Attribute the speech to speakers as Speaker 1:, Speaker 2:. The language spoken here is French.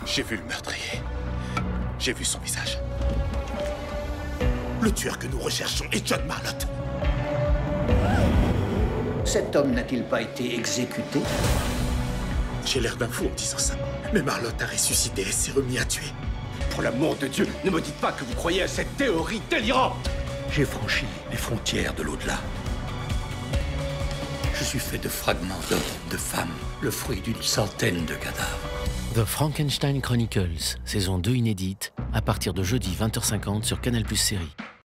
Speaker 1: J'ai vu le meurtrier. J'ai vu son visage. Le tueur que nous recherchons est John Marlotte.
Speaker 2: Cet homme n'a-t-il pas été exécuté?
Speaker 1: J'ai l'air d'un fou en disant ça. Mais Marlotte a ressuscité et s'est remis à tuer.
Speaker 3: Pour l'amour de Dieu, ne me dites pas que vous croyez à cette théorie délirante!
Speaker 2: J'ai franchi les frontières de l'au-delà. Je suis fait de fragments d'hommes, de femmes, le fruit d'une centaine de cadavres.
Speaker 4: The Frankenstein Chronicles, saison 2 inédite, à partir de jeudi 20h50 sur Canal+ Série.